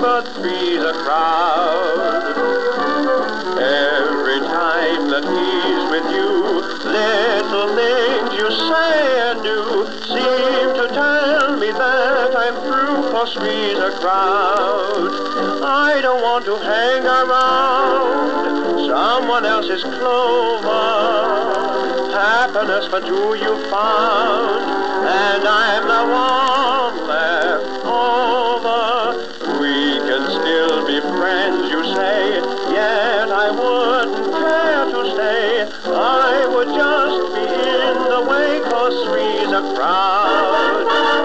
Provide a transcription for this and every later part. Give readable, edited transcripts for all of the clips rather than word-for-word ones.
but three's a crowd. Every time that he's with you, little things you say and do seem to tell me that I'm through, 'cause three's a crowd. I don't want to hang around someone else's clover. Happiness for two you found, and I'm the one left over. We can still be friends, you say, yet I wouldn't care to stay. I would just be in the way, 'cause three's a crowd.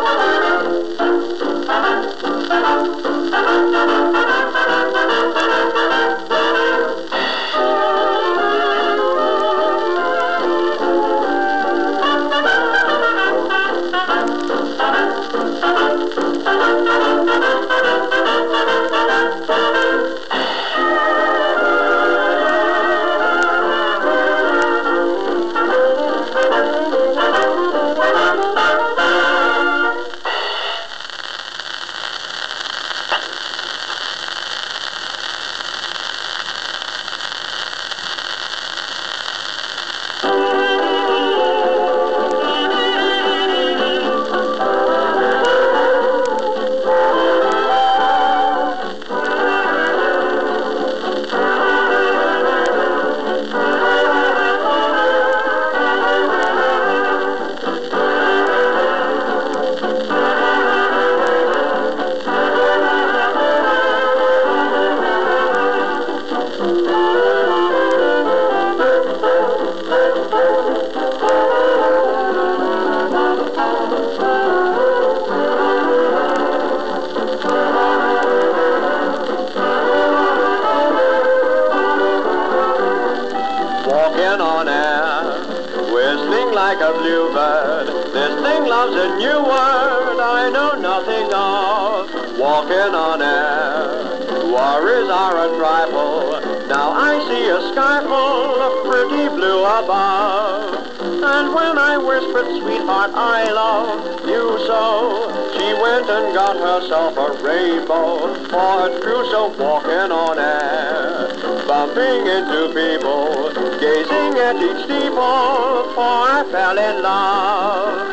Walking on air, whistling like a bluebird. This thing loves a new word I know nothing of. Walking on air, worries are a trifle. Now I see a sky full of pretty blue above. And when I whispered, sweetheart, I love you so, she went and got herself a rainbow. For it's true, so walking on air, bumping into people, gazing at each steeple, for I fell in love.